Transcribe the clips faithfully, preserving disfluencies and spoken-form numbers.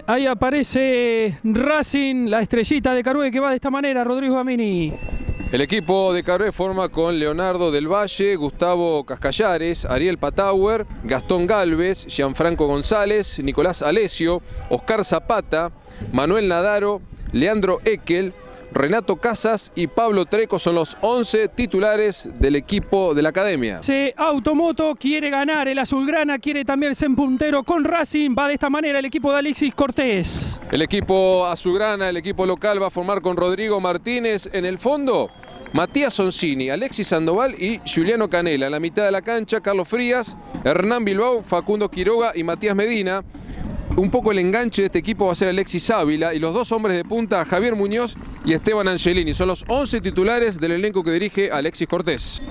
Bien, ahí aparece Racing, la estrellita de Carué que va de esta manera, Rodrigo Gamini. El equipo de Carué forma con Leonardo del Valle, Gustavo Cascallares, Ariel Patauer, Gastón Galvez, Gianfranco González, Nicolás Alesio, Oscar Zapata, Manuel Nadaro, Leandro Ekel, Renato Casas y Pablo Treco son los once titulares del equipo de la academia. Sí, Automoto quiere ganar, el azulgrana quiere también ser puntero con Racing, va de esta manera el equipo de Alexis Cortés. El equipo azulgrana, el equipo local va a formar con Rodrigo Martínez en el fondo, Matías Soncini, Alexis Sandoval y Juliano Canela. En la mitad de la cancha, Carlos Frías, Hernán Bilbao, Facundo Quiroga y Matías Medina. Un poco el enganche de este equipo va a ser Alexis Ávila y los dos hombres de punta, Javier Muñoz y Esteban Angelini. Son los once titulares del elenco que dirige Alexis Cortés.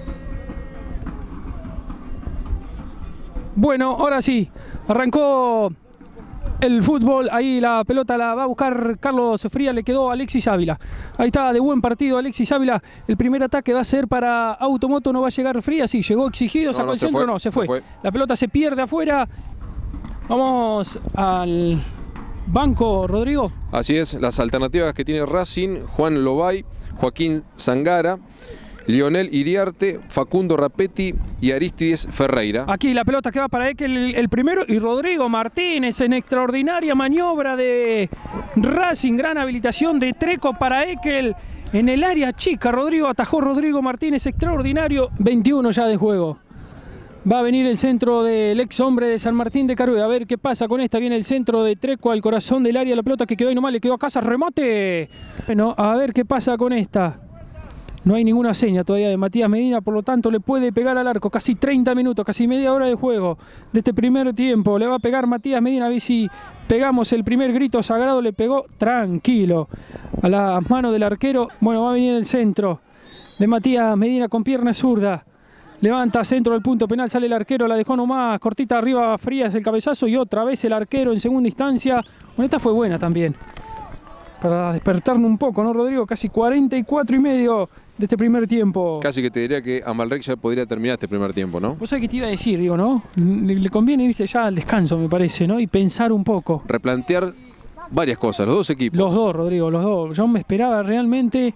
Bueno, ahora sí, arrancó el fútbol, ahí la pelota la va a buscar Carlos Frías, le quedó Alexis Ávila. Ahí está, de buen partido Alexis Ávila. El primer ataque va a ser para Automoto, no va a llegar Frías, sí, llegó exigido, sacó no, no, el centro, fue, no, se fue. se fue. La pelota se pierde afuera. Vamos al banco, Rodrigo. Así es, las alternativas que tiene Racing: Juan Lobay, Joaquín Zangara, Lionel Iriarte, Facundo Rapetti y Aristides Ferreira. Aquí la pelota que va para Ekel, el, el primero, y Rodrigo Martínez en extraordinaria maniobra de Racing, gran habilitación de Treco para Ekel en el área chica. Rodrigo atajó, Rodrigo Martínez, extraordinario. veintiuno ya de juego. Va a venir el centro del ex hombre de San Martín de Carué. A ver qué pasa con esta. Viene el centro de Treco al corazón del área. La pelota que quedó ahí nomás, le quedó a Casas. ¡Remate! Bueno, a ver qué pasa con esta. No hay ninguna seña todavía de Matías Medina, por lo tanto le puede pegar al arco. Casi treinta minutos, casi media hora de juego de este primer tiempo. Le va a pegar Matías Medina. A ver si pegamos el primer grito sagrado. Le pegó tranquilo a las manos del arquero. Bueno, va a venir el centro de Matías Medina con pierna zurda. Levanta centro del punto penal, sale el arquero, la dejó nomás, cortita arriba, Frías el cabezazo y otra vez el arquero en segunda instancia. Bueno, esta fue buena también, para despertarnos un poco, ¿no, Rodrigo? Casi cuarenta y cuatro y medio de este primer tiempo. Casi que te diría que Amalrec ya podría terminar este primer tiempo, ¿no? Vos sabés qué te iba a decir, digo, ¿no? Le, le conviene irse ya al descanso, me parece, ¿no? Y pensar un poco. Replantear varias cosas, los dos equipos. Los dos, Rodrigo, los dos. Yo me esperaba realmente,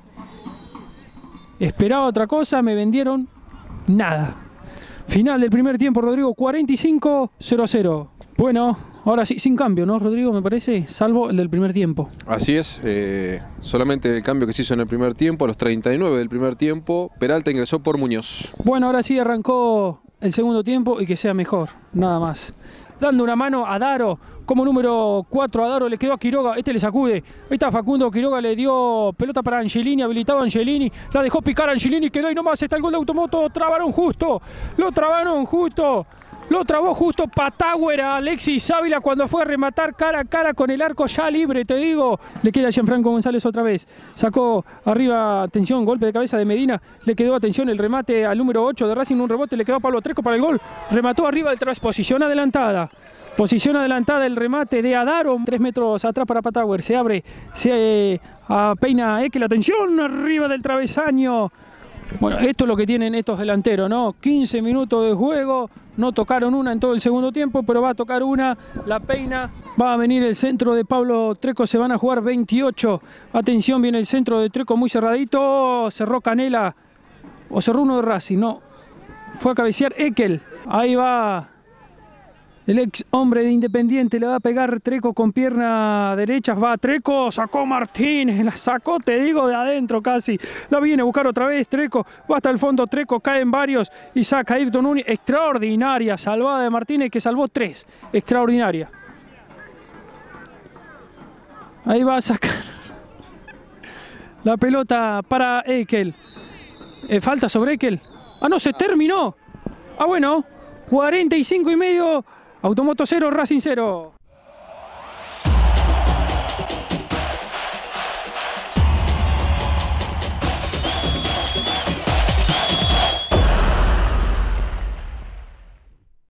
esperaba otra cosa, me vendieron nada. Final del primer tiempo, Rodrigo, cuarenta y cinco cero cero. Bueno, ahora sí, sin cambio, ¿no, Rodrigo? Me parece, salvo el del primer tiempo. Así es, eh, solamente el cambio que se hizo en el primer tiempo, a los treinta y nueve del primer tiempo, Peralta ingresó por Muñoz. Bueno, ahora sí arrancó el segundo tiempo y que sea mejor, nada más. Dando una mano a Daro, como número cuatro a Daro, le quedó a Quiroga, este le sacude. Ahí está Facundo Quiroga, le dio pelota para Angelini, habilitado a Angelini, la dejó picar a Angelini, quedó y nomás está el gol de Automoto, trabaron justo, lo trabaron justo. Lo trabó justo Patauer a Alexis Ávila cuando fue a rematar cara a cara con el arco ya libre, te digo. Le queda a Gianfranco González otra vez. Sacó arriba, atención, golpe de cabeza de Medina. Le quedó, atención, el remate al número ocho de Racing, un rebote, le quedó a Pablo Treco para el gol. Remató arriba del tras, posición adelantada. Posición adelantada, el remate de Adaro. Tres metros atrás para Patauer. Se abre, se eh, peina Ekel, atención, arriba del travesaño. Bueno, esto es lo que tienen estos delanteros, ¿no? quince minutos de juego, no tocaron una en todo el segundo tiempo, pero va a tocar una, la peina, va a venir el centro de Pablo Treco, se van a jugar veintiocho. Atención, viene el centro de Treco muy cerradito, cerró Canela, o cerró uno de Racing, no, fue a cabecear Ekel, ahí va el ex hombre de Independiente, le va a pegar Treco con pierna derecha, va Treco, sacó Martínez, la sacó, te digo, de adentro casi, la viene a buscar otra vez Treco, va hasta el fondo Treco, caen varios y saca Ayrton Núñez, extraordinaria salvada de Martínez que salvó tres, extraordinaria. Ahí va a sacar la pelota para Ekel, eh, falta sobre Ekel, ah no, se terminó, ah bueno, cuarenta y cinco y medio. Automoto cero, Racing cero.